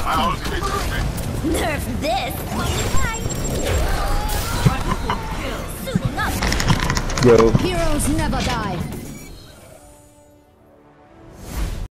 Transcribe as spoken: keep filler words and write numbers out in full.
Nerf this. Suiting up. Yo. Heroes never die.